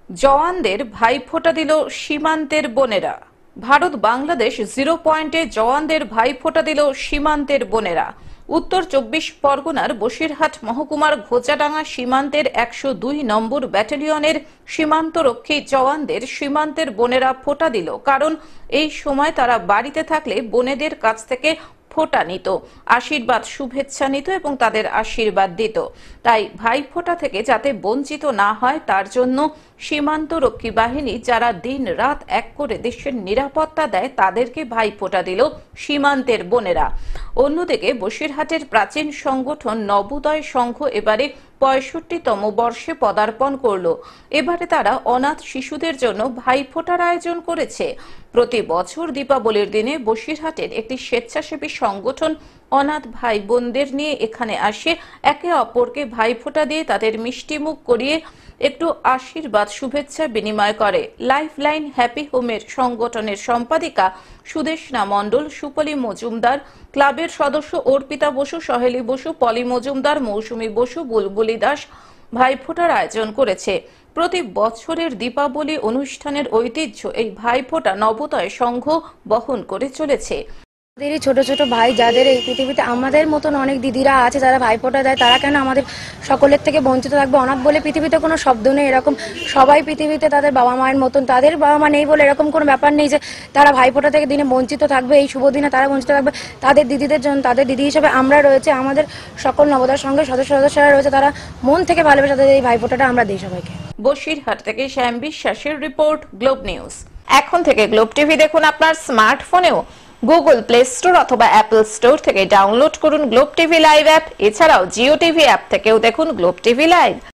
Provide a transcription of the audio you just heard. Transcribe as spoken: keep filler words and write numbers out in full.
জওয়ানদের ভাইফোঁটা দিল সীমান্তের বোনেরা। ভারত বাংলাদেশ জিরো পয়েন্টে জওয়ানদের ভাইফোঁটা দিল সীমান্তের বোনেরা। উত্তর চব্বিশ পরগনার বসিরহাট মহকুমার ঘোচাডাঙ্গা সীমান্তের একশো দুই নম্বর ব্যাটালিয়নের সীমান্তরক্ষী জওয়ানদের সীমান্তের বোনেরা ফোঁটা দিল। কারণ এই সময় তারা বাড়িতে থাকলে বোনেদের কাছ থেকে ফোঁটা নিত, আশীর্বাদ শুভেচ্ছা নিত এবং তাদের আশীর্বাদ দিত। তাই ভাইফোঁটা থেকে যাতে বঞ্চিত না হয় তার জন্য সীমান্তরক্ষী বাহিনী যারা দিন রাত এক করে দেশের নিরাপত্তা দেয় তাদেরকে ভাইফোঁটা দিল সীমান্তের বোনেরা। অন্যদিকে বসিরহাটের প্রাচীন সংগঠন নবোদয় সংঘ এবারে পঁয়ষট্টিতম বর্ষে পদার্পণ করলো। এবারে তারা অনাথ শিশুদের জন্য ভাইফোঁটার আয়োজন করেছে। প্রতি বছর দীপাবলির দিনে বসিরহাটের একটি স্বেচ্ছাসেবী সংগঠন অনাথ ভাই বোনদের নিয়ে এখানে আসে, একে অপরকে ভাইফোঁটা দিয়ে তাদের মিষ্টিমুখ করিয়ে একটু আশীর্বাদ শুভেচ্ছা বিনিময় করে। লাইফ লাইন হ্যাপি হোমের সংগঠনের সম্পাদিকা সুদেশনা মণ্ডল, সুপলি মজুমদার, ক্লাবের সদস্য অর্পিতা বসু, সহেলি বসু, পলি মজুমদার, মৌসুমী বসু, বুলবুলি দাস ভাইফোঁটার আয়োজন করেছে। প্রতি বছরের দীপাবলি অনুষ্ঠানের ঐতিহ্য এই ভাইফোঁটা নবোদয় সংঘ বহন করে চলেছে। আমাদেরই ছোট ছোট ভাই যাদের এই পৃথিবীতে আমাদের মতন অনেক দিদিরা আছে যারা ভাইফোঁটা দেয়, তারা কেন আমাদের সকলের থেকে বঞ্চিত থাকবে? অনাথ বলে পৃথিবীতে কোনো শব্দ নেই, এরকম সবাই পৃথিবীতে তাদের বাবা মায়ের মতন, তাদের বাবা মা নেই বলে এরকম কোনো ব্যাপার নেই যে তারা ভাইফোঁটা থেকে দিনে বঞ্চিত থাকবে। এই শুভ দিনে তারা বঞ্চিত থাকবে, তাদের দিদিদের জন্য, তাদের দিদি হিসেবে আমরা রয়েছে, আমাদের সকল নবোদয় সংঘের সদস্য সদস্যরা রয়েছে, তারা মন থেকে ভালোবেসে তাদের এই ভাইফোঁটাটা আমরা দিই সবাইকে। বসিরহাট থেকে শ্যাম বিশ্বাসের রিপোর্ট, গ্লোব নিউজ। এখন থেকে গ্লোব টিভি দেখুন আপনার স্মার্টফোনেও। গুগল প্লে স্টোর অথবা অ্যাপল স্টোর থেকে ডাউনলোড করুন গ্লোব টিভি লাইভ অ্যাপ। এছাড়াও জিও টিভি অ্যাপ থেকেও দেখুন গ্লোব টিভি লাইভ।